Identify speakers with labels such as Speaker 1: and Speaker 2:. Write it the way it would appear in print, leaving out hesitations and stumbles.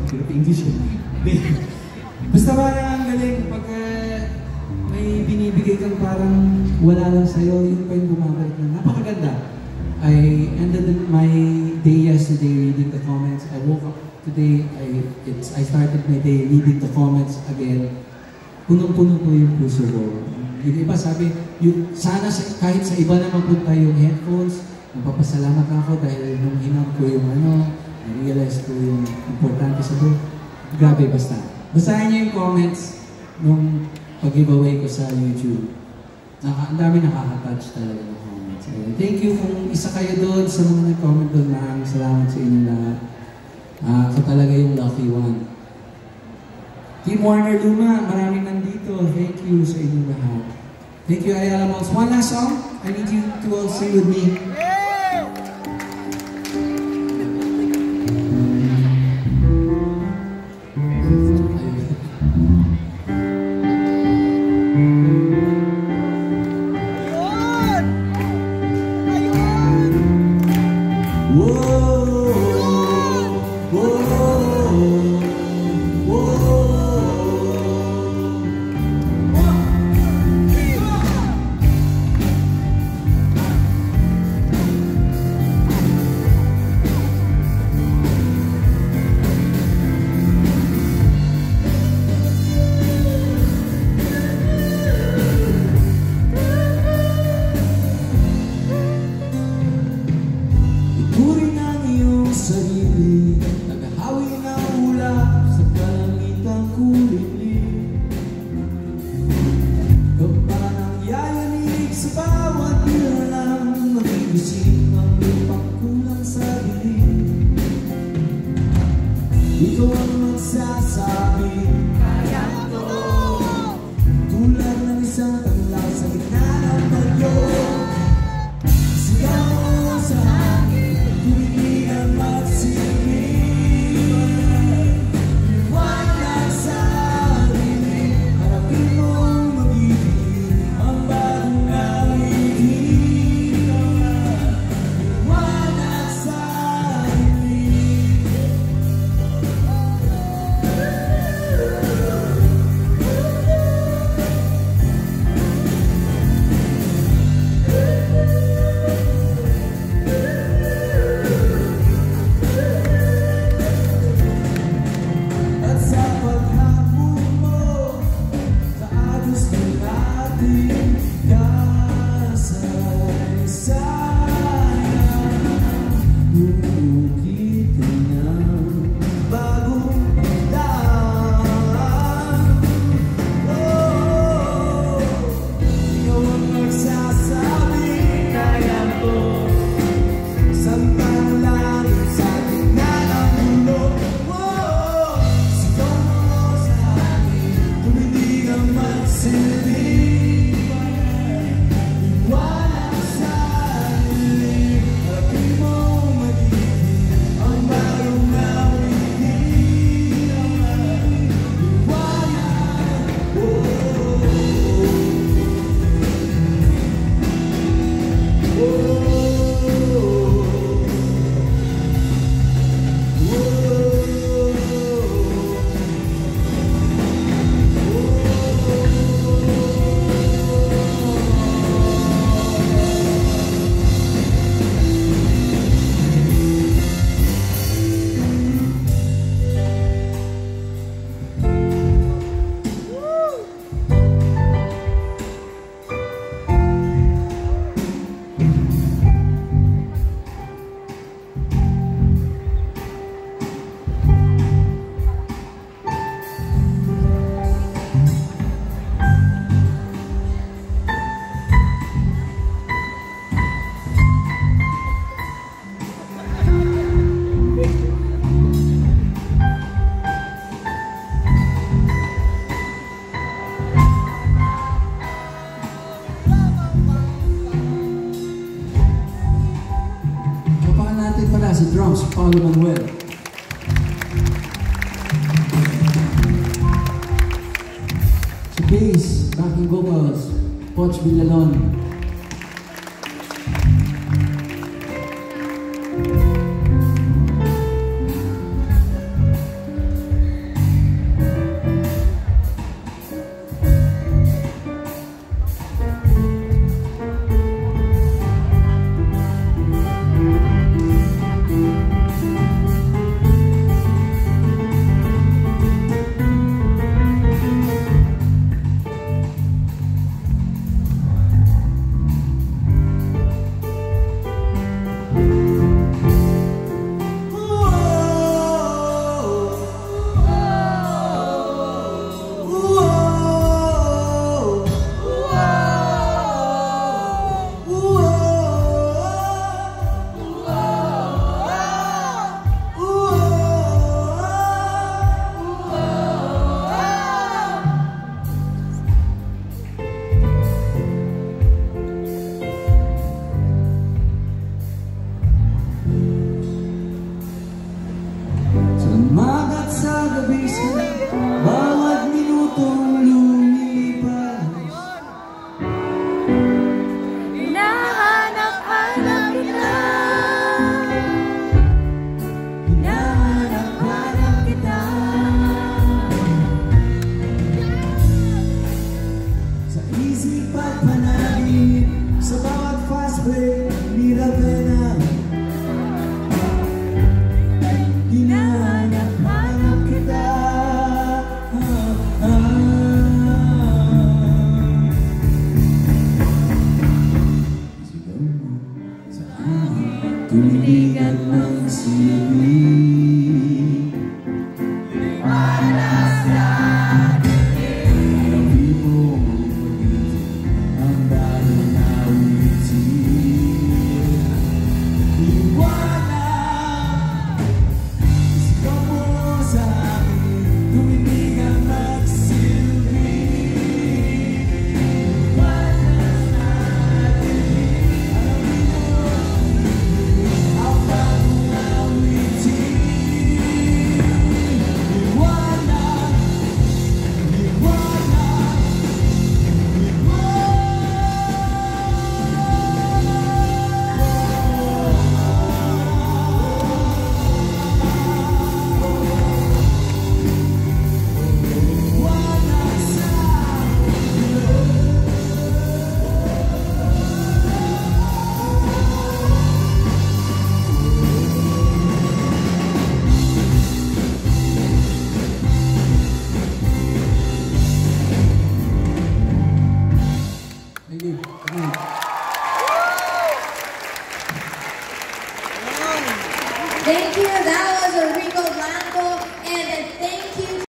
Speaker 1: English. Basta parang ang galing pag may binibigay kang parang wala lang sa'yo, yun pa yung bumabalik na napakaganda. I ended my day yesterday reading the comments. I woke up today, I started my day reading the comments again. Punong-puno po yung puso ko. Yung iba sabi, sana kahit sa iba na mapunta yung headphones, napapasalamat ako dahil nung hinang ko yung na-realize ko yung importante sa book. Grabe basta. Basahin niyo yung comments nung pag-giveaway ko sa YouTube. Ang dami nakaka-touch talaga ng comments. Thank you kung isa kayo doon sa mga nag-comment doon. Maraming salamat sa inyo lahat. Ako talaga yung lucky one. Team Warner Luma, maraming nandito. Thank you sa inyo lahat. Thank you, Ayala Malls. One last song. I need you to all sing with me.
Speaker 2: Ikaw ang magsasabi, kaya ko. Tulad ng isang tanglaw sa gitna ng bagyo. Sigaw mo sa akin, kung hindi ka magsilbing. Liwanag sa sarili, harapin mong magiging ang bagong awitin. Liwanag sa
Speaker 1: si drums, Paulo Manuel. Si bass, backing vocals, Poch Villalon.